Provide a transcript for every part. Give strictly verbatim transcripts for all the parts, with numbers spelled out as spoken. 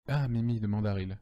Ah, Mimi, demande Daryl.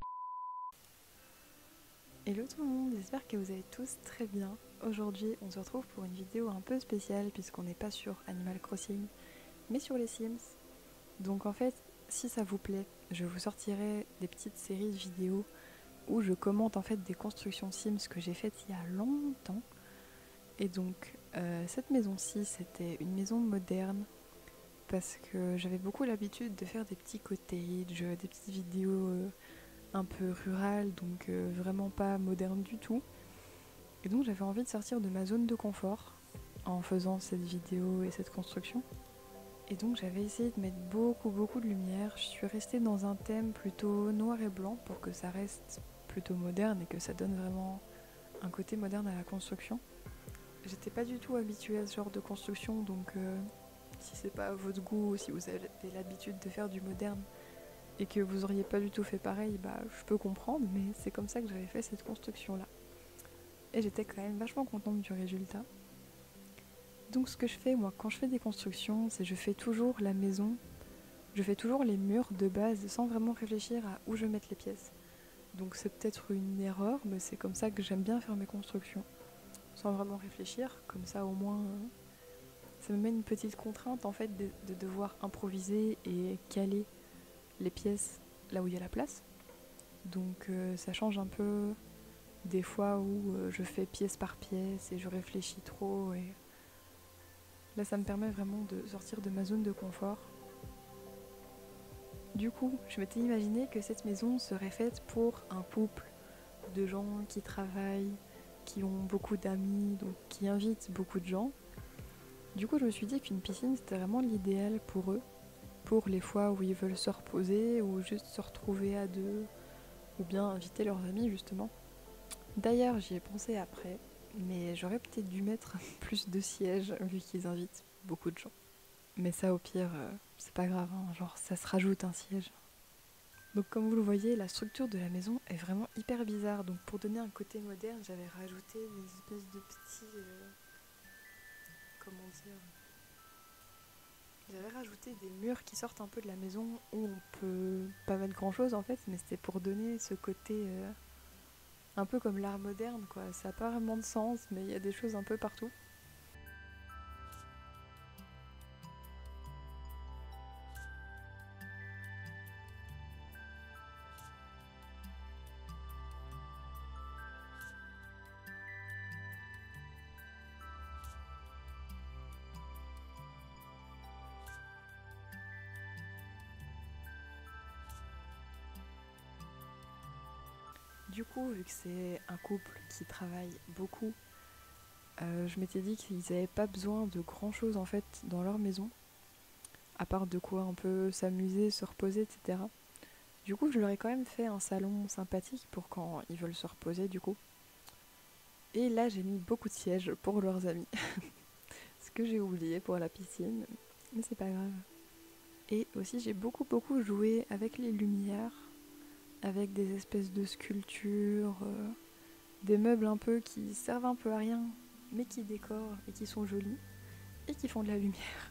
Hello tout le monde, j'espère que vous allez tous très bien. Aujourd'hui, on se retrouve pour une vidéo un peu spéciale puisqu'on n'est pas sur Animal Crossing, mais sur les Sims. Donc en fait, si ça vous plaît, je vous sortirai des petites séries de vidéos où je commente en fait des constructions Sims que j'ai faites il y a longtemps. Et donc, euh, cette maison-ci, c'était une maison moderne parce que j'avais beaucoup l'habitude de faire des petits cottages, des petites vidéos euh, un peu rurales, donc euh, vraiment pas modernes du tout. Et donc j'avais envie de sortir de ma zone de confort en faisant cette vidéo et cette construction. Et donc j'avais essayé de mettre beaucoup beaucoup de lumière. Je suis restée dans un thème plutôt noir et blanc pour que ça reste plutôt moderne et que ça donne vraiment un côté moderne à la construction. J'étais pas du tout habituée à ce genre de construction, donc euh, si c'est pas à votre goût, si vous avez l'habitude de faire du moderne et que vous auriez pas du tout fait pareil, bah je peux comprendre, mais c'est comme ça que j'avais fait cette construction là. Et j'étais quand même vachement contente du résultat. Donc ce que je fais moi quand je fais des constructions, c'est que je fais toujours la maison, je fais toujours les murs de base sans vraiment réfléchir à où je vais mettre les pièces. Donc c'est peut-être une erreur, mais c'est comme ça que j'aime bien faire mes constructions, sans vraiment réfléchir, comme ça au moins euh, ça me met une petite contrainte en fait de, de devoir improviser et caler les pièces là où il y a la place. Donc euh, ça change un peu des fois où euh, je fais pièce par pièce et je réfléchis trop et là ça me permet vraiment de sortir de ma zone de confort. Du coup, je m'étais imaginé que cette maison serait faite pour un couple de gens qui travaillent, qui ont beaucoup d'amis, donc qui invitent beaucoup de gens. Du coup, je me suis dit qu'une piscine c'était vraiment l'idéal pour eux, pour les fois où ils veulent se reposer ou juste se retrouver à deux, ou bien inviter leurs amis justement. D'ailleurs, j'y ai pensé après, mais j'aurais peut-être dû mettre plus de sièges vu qu'ils invitent beaucoup de gens. Mais ça, au pire, euh, c'est pas grave, hein, genre ça se rajoute un siège. Donc comme vous le voyez, la structure de la maison est vraiment hyper bizarre. Donc pour donner un côté moderne, j'avais rajouté des espèces de petits... Euh, comment dire J'avais rajouté des murs qui sortent un peu de la maison où on peut pas mettre grand chose en fait, mais c'était pour donner ce côté euh, un peu comme l'art moderne quoi. Ça n'a pas vraiment de sens, mais il y a des choses un peu partout. Du coup, vu que c'est un couple qui travaille beaucoup, euh, je m'étais dit qu'ils n'avaient pas besoin de grand chose en fait dans leur maison, à part de quoi un peu s'amuser, se reposer, et cetera. Du coup, je leur ai quand même fait un salon sympathique pour quand ils veulent se reposer, du coup. Et là, j'ai mis beaucoup de sièges pour leurs amis. Ce que j'ai oublié pour la piscine, mais c'est pas grave. Et aussi, j'ai beaucoup, beaucoup joué avec les lumières, avec des espèces de sculptures, euh, des meubles un peu qui servent un peu à rien, mais qui décorent et qui sont jolis, et qui font de la lumière.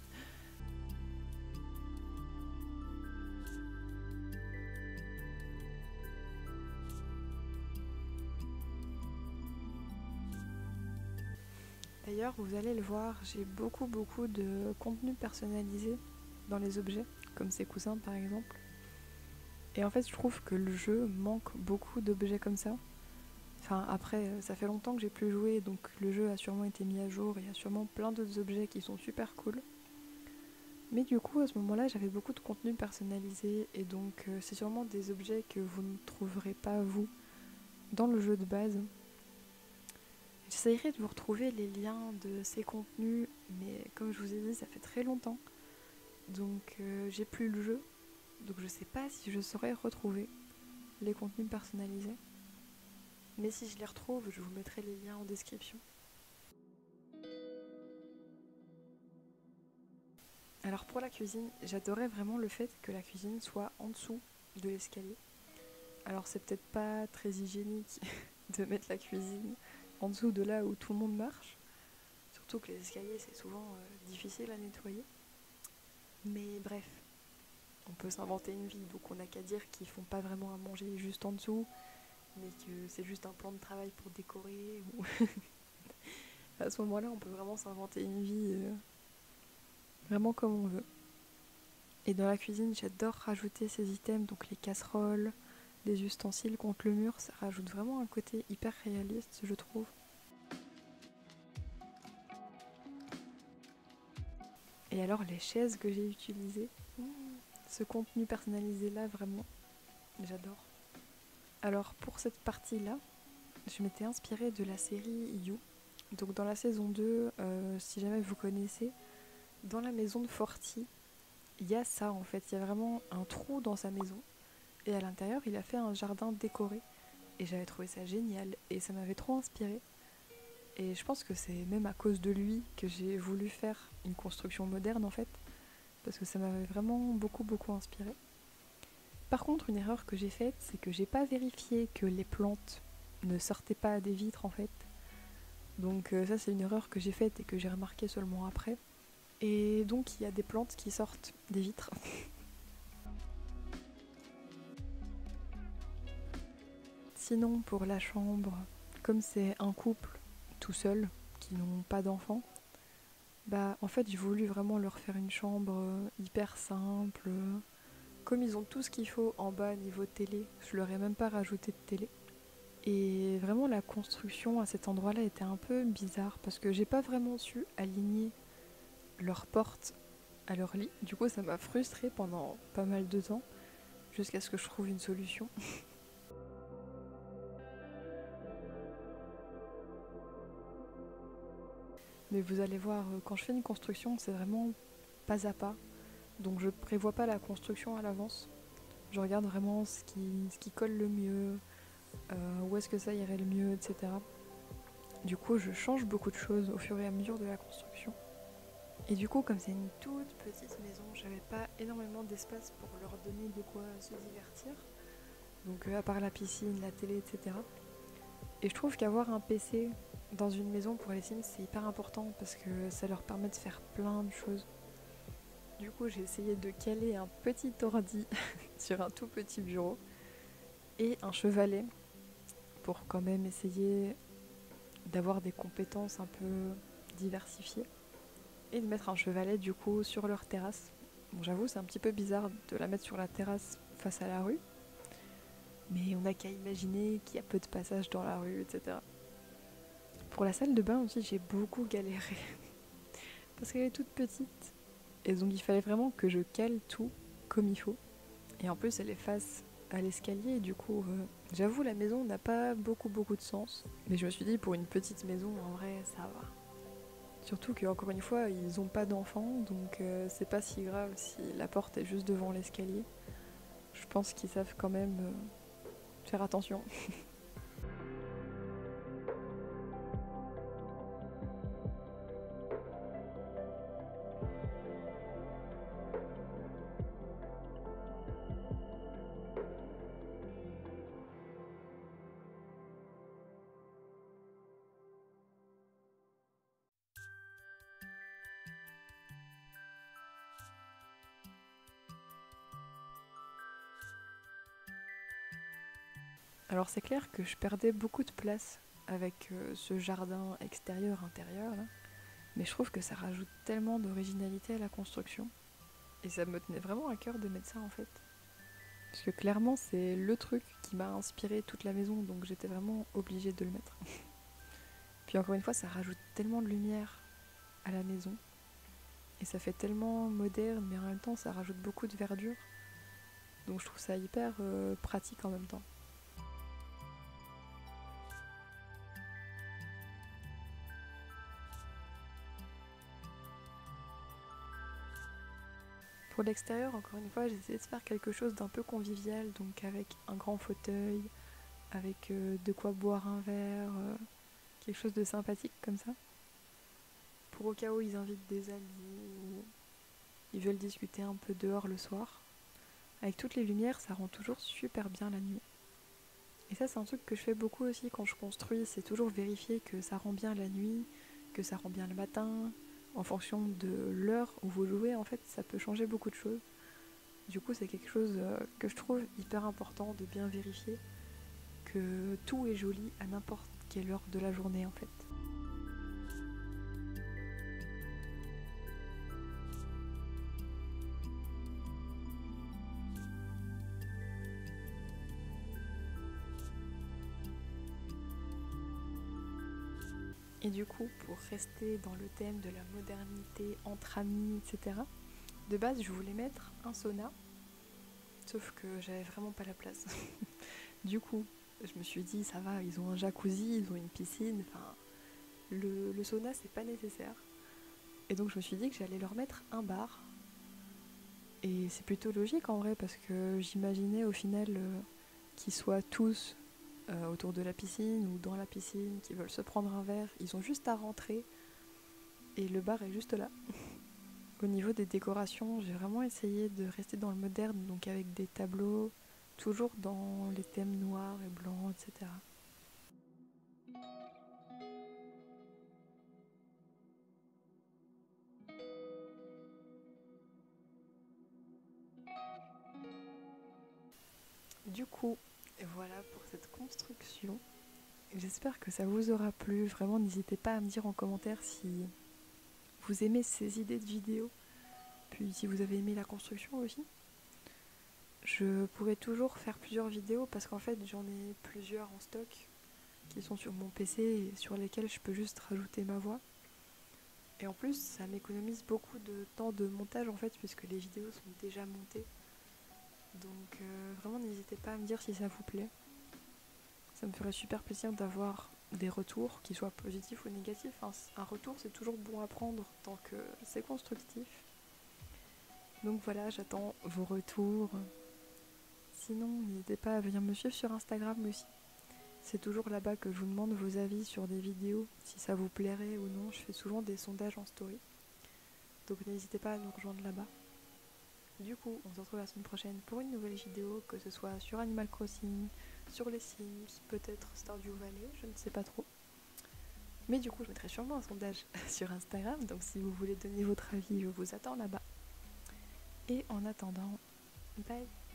D'ailleurs, vous allez le voir, j'ai beaucoup beaucoup de contenu personnalisé dans les objets, comme ces coussins par exemple. Et en fait, je trouve que le jeu manque beaucoup d'objets comme ça. Enfin, après, ça fait longtemps que j'ai plus joué, donc le jeu a sûrement été mis à jour, il y a sûrement plein d'autres objets qui sont super cool. Mais du coup, à ce moment-là, j'avais beaucoup de contenu personnalisé, et donc euh, c'est sûrement des objets que vous ne trouverez pas, vous, dans le jeu de base. J'essayerai de vous retrouver les liens de ces contenus, mais comme je vous ai dit, ça fait très longtemps. Donc euh, j'ai plus le jeu, donc je sais pas si je saurais retrouver les contenus personnalisés. Mais si je les retrouve, je vous mettrai les liens en description. Alors pour la cuisine, j'adorais vraiment le fait que la cuisine soit en dessous de l'escalier. Alors c'est peut-être pas très hygiénique de mettre la cuisine en dessous de là où tout le monde marche. Surtout que les escaliers c'est souvent euh, difficile à nettoyer. Mais bref, on peut s'inventer une vie, donc on n'a qu'à dire qu'ils font pas vraiment à manger juste en dessous, mais que c'est juste un plan de travail pour décorer. Ou... à ce moment-là, on peut vraiment s'inventer une vie euh, vraiment comme on veut. Et dans la cuisine, j'adore rajouter ces items, donc les casseroles, les ustensiles contre le mur, ça rajoute vraiment un côté hyper réaliste, je trouve. Et alors les chaises que j'ai utilisées, ce contenu personnalisé là, vraiment, j'adore. Alors pour cette partie-là, je m'étais inspirée de la série You. Donc dans la saison deux, euh, si jamais vous connaissez, dans la maison de Forty, il y a ça en fait, il y a vraiment un trou dans sa maison. Et à l'intérieur, il a fait un jardin décoré. Et j'avais trouvé ça génial. Et ça m'avait trop inspiré. Et je pense que c'est même à cause de lui que j'ai voulu faire une construction moderne en fait. Parce que ça m'avait vraiment beaucoup beaucoup inspiré. Par contre, une erreur que j'ai faite, c'est que j'ai pas vérifié que les plantes ne sortaient pas des vitres en fait. Donc euh, ça c'est une erreur que j'ai faite et que j'ai remarqué seulement après. Et donc il y a des plantes qui sortent des vitres. Sinon pour la chambre, comme c'est un couple tout seul qui n'ont pas d'enfants, bah en fait j'ai voulu vraiment leur faire une chambre hyper simple. Comme ils ont tout ce qu'il faut en bas niveau télé, je leur ai même pas rajouté de télé. Et vraiment la construction à cet endroit-là était un peu bizarre parce que j'ai pas vraiment su aligner leurs portes à leur lit. Du coup ça m'a frustrée pendant pas mal de temps jusqu'à ce que je trouve une solution. Mais vous allez voir, quand je fais une construction, c'est vraiment pas à pas. Donc je prévois pas la construction à l'avance. Je regarde vraiment ce qui, ce qui colle le mieux, euh, où est-ce que ça irait le mieux, et cetera. Du coup, je change beaucoup de choses au fur et à mesure de la construction. Et du coup, comme c'est une toute petite maison, j'avais pas énormément d'espace pour leur donner de quoi se divertir. Donc euh, à part la piscine, la télé, et cetera. Et je trouve qu'avoir un P C dans une maison pour les Sims, c'est hyper important parce que ça leur permet de faire plein de choses. Du coup, j'ai essayé de caler un petit ordi sur un tout petit bureau et un chevalet pour quand même essayer d'avoir des compétences un peu diversifiées et de mettre un chevalet du coup sur leur terrasse. Bon, j'avoue, c'est un petit peu bizarre de la mettre sur la terrasse face à la rue, mais on n'a qu'à imaginer qu'il y a peu de passages dans la rue, et cetera. Pour la salle de bain aussi, j'ai beaucoup galéré parce qu'elle est toute petite et donc il fallait vraiment que je cale tout comme il faut. Et en plus, elle est face à l'escalier, du coup, euh, j'avoue, la maison n'a pas beaucoup beaucoup de sens. Mais je me suis dit, pour une petite maison, en vrai, ça va. Surtout qu'encore une fois, ils ont pas d'enfants, donc euh, c'est pas si grave si la porte est juste devant l'escalier. Je pense qu'ils savent quand même euh, faire attention. Alors c'est clair que je perdais beaucoup de place avec euh, ce jardin extérieur-intérieur là, mais je trouve que ça rajoute tellement d'originalité à la construction. Et ça me tenait vraiment à cœur de mettre ça en fait. Parce que clairement c'est le truc qui m'a inspiré toute la maison, donc j'étais vraiment obligée de le mettre. Puis encore une fois, ça rajoute tellement de lumière à la maison. Et ça fait tellement moderne, mais en même temps ça rajoute beaucoup de verdure. Donc je trouve ça hyper euh, pratique en même temps. Pour l'extérieur, encore une fois, j'ai essayé de faire quelque chose d'un peu convivial, donc avec un grand fauteuil, avec euh, de quoi boire un verre, euh, quelque chose de sympathique comme ça. Pour au cas où ils invitent des amis ou ils veulent discuter un peu dehors le soir. Avec toutes les lumières, ça rend toujours super bien la nuit. Et ça, c'est un truc que je fais beaucoup aussi quand je construis, c'est toujours vérifier que ça rend bien la nuit, que ça rend bien le matin. En fonction de l'heure où vous jouez, en fait, ça peut changer beaucoup de choses. Du coup, c'est quelque chose euh, que je trouve hyper important de bien vérifier, que tout est joli à n'importe quelle heure de la journée en fait. Et du coup, pour rester dans le thème de la modernité entre amis, et cetera, de base, je voulais mettre un sauna, sauf que j'avais vraiment pas la place. Du coup, je me suis dit, ça va, ils ont un jacuzzi, ils ont une piscine, enfin, le, le sauna, c'est pas nécessaire. Et donc, je me suis dit que j'allais leur mettre un bar. Et c'est plutôt logique en vrai, parce que j'imaginais au final euh, qu'ils soient tous euh, autour de la piscine ou dans la piscine, qu'ils veulent se prendre un verre. Ils ont juste à rentrer et le bar est juste là. Au niveau des décorations, j'ai vraiment essayé de rester dans le moderne, donc avec des tableaux, toujours dans les thèmes noirs et blancs, et cetera. Du coup, voilà pour cette construction. J'espère que ça vous aura plu. Vraiment, n'hésitez pas à me dire en commentaire si vous aimez ces idées de vidéos, puis si vous avez aimé la construction aussi. Je pourrais toujours faire plusieurs vidéos parce qu'en fait j'en ai plusieurs en stock qui sont sur mon P C et sur lesquels je peux juste rajouter ma voix. Et en plus ça m'économise beaucoup de temps de montage en fait puisque les vidéos sont déjà montées. Donc euh, vraiment n'hésitez pas à me dire si ça vous plaît. Ça me ferait super plaisir d'avoir des retours, qu'ils soient positifs ou négatifs. Enfin, un retour c'est toujours bon à prendre tant que c'est constructif. Donc voilà, j'attends vos retours. Sinon, n'hésitez pas à venir me suivre sur Instagram aussi. C'est toujours là-bas que je vous demande vos avis sur des vidéos, si ça vous plairait ou non. Je fais souvent des sondages en story. Donc n'hésitez pas à nous rejoindre là-bas. Du coup, on se retrouve la semaine prochaine pour une nouvelle vidéo, que ce soit sur Animal Crossing, sur les Sims, peut-être Stardew Valley, je ne sais pas trop. Mais du coup, je mettrai sûrement un sondage sur Instagram, donc si vous voulez donner votre avis, je vous attends là-bas. Et en attendant, bye!